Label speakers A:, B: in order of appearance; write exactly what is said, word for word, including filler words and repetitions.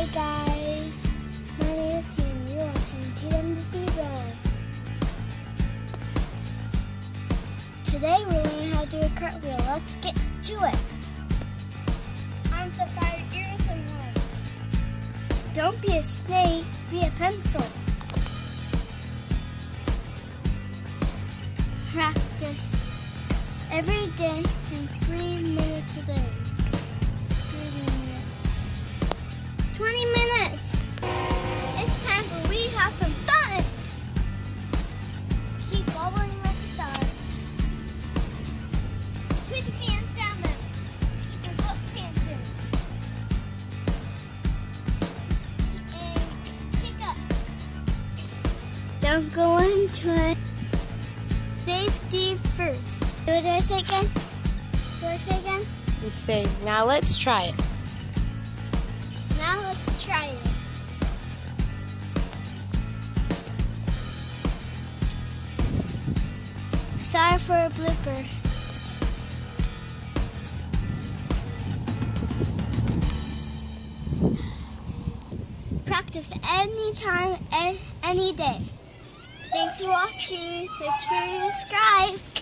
A: Hi guys, my name is Tim. You're watching T M the Zebra. Today we're learning how to do a cartwheel. Let's get to it. Arms up by your ears and watch. Don't be a snake, be a pencil. Practice every day and three minutes a day. twenty minutes. It's time for we have some fun. Keep wobbling like a star. Put your hands down them. Keep your foot planted. And pick up. Don't go into it. Safety first. What do I say again? What do I say again?
B: You say, now let's try it.
A: Now let's try it. Sorry for a blooper. Practice anytime, any day. Thanks for watching. Make sure you subscribe.